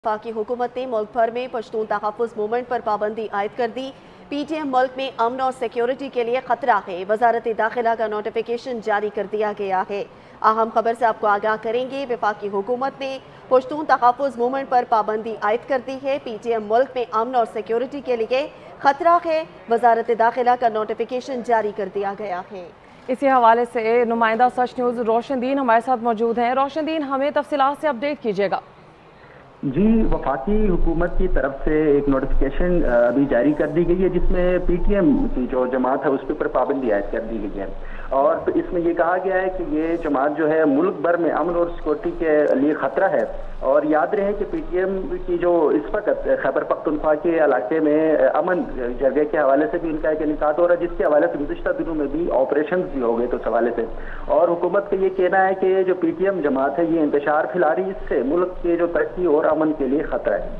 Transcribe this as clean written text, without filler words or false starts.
वफाकी हुकूमत ने मुल्क भर में पश्तून तहफ़्फ़ुज़ मूवमेंट पर पाबंदी आयद कर दी। PTM मुल्क में अमन और सिक्योरिटी के लिए खतरा है। वजारत दाखिला का नोटिफिकेशन जारी कर दिया गया है। अहम खबर से आपको आगाह करेंगे। वफाकी हुकूमत ने पश्तून तहफ़्फ़ुज़ मूवमेंट पर पाबंदी आयद कर दी है। PTM मुल्क में अमन और सिक्योरिटी के लिए खतरा है। वजारत दाखिला का नोटिफिकेशन जारी कर दिया गया है। इसी हवाले से नुमाइंदा सच न्यूज़ रोशनदीन हमारे साथ मौजूद हैं। रोशनदीन, हमें तफसीलात से अपडेट कीजिएगा। जी, वफाकी हुकूमत की तरफ से एक नोटिफिकेशन अभी जारी कर दी गई है जिसमें PTM की जो जमात है उसके ऊपर पाबंदी आयद कर दी गई है। और इसमें ये कहा गया है कि ये जमात जो है मुल्क भर में अमन और सिक्योरिटी के लिए खतरा है। और याद रहे कि PTM की जो इस वक्त खैबर पख्तूनख्वा के इलाके में अमन जगह के हवाले से भी इनका एक इनकाद हो रहा है, जिसके हवाले से गुज़िश्ता दिनों में भी ऑपरेशन भी हो गए तो उस हवाले से। और हुकूमत का ये कहना है कि जो PTM जमात है ये इंतशार फैला रही है, इससे मुल्क के जो तरक्की और अमन के लिए खतरा है।